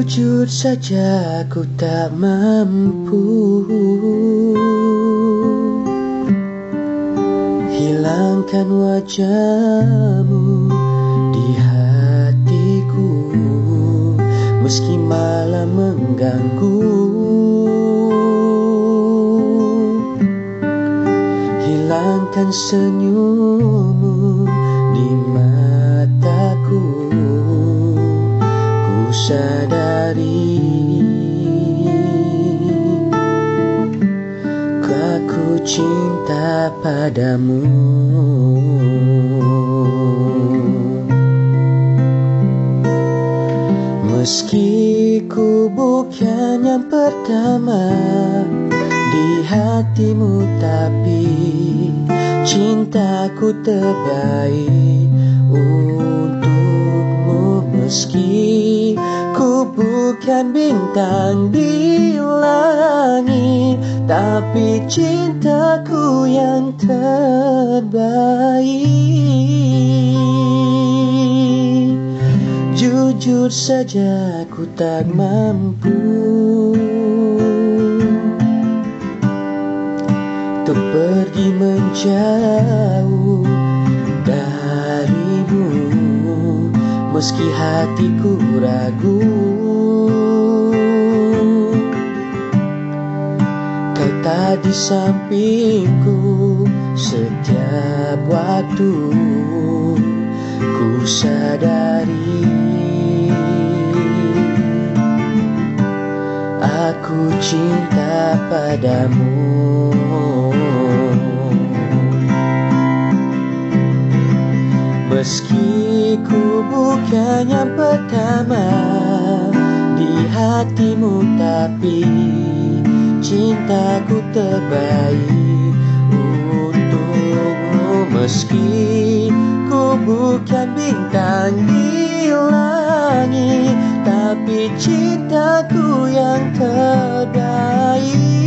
Jujur saja ku tak mampu hilangkan wajahmu di hatiku, meski malam mengganggu. Hilangkan senyummu di mataku, ku sadari aku cinta padamu. Meski ku bukan yang pertama di hatimu, tapi cintaku terbaik untukmu. Meski ku bukan bintang di langit, tapi cintaku yang terbaik. Jujur saja ku tak mampu untuk pergi menjauh darimu, meski hatiku ragu. Kau tak di sampingku setiap waktu, ku sadari aku cinta padamu. Meski ku bukan yang pertama di hatimu, tapi cintaku terbaik untukmu. Meski ku bukan bintang di langit, tapi cintaku yang terbaik.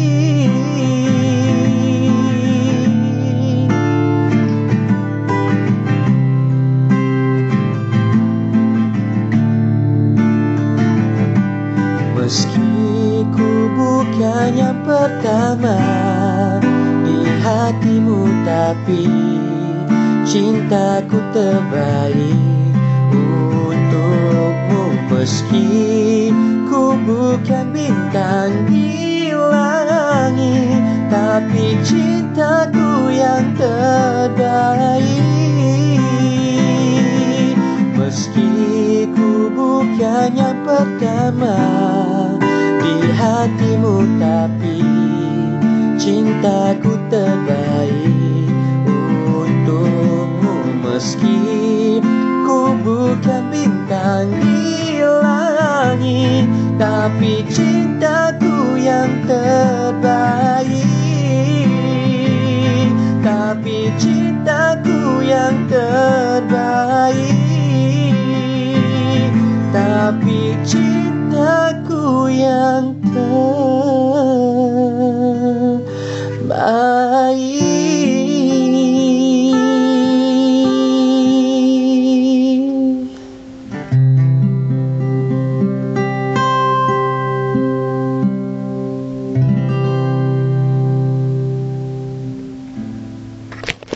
Meski ku bukan yang pertama di hatimu, tapi cintaku terbaik untukmu. Meski ku bukan bintang di langit, tapi cintaku yang terbaik. Meski ku bukan yang pertama di hatimu, tapi cintaku terbaik untukmu. Meski ku bukan bintang di langit, tapi cintaku yang terbaik. Tapi cintaku yang terbaik. Tapi cintaku yang terbaik.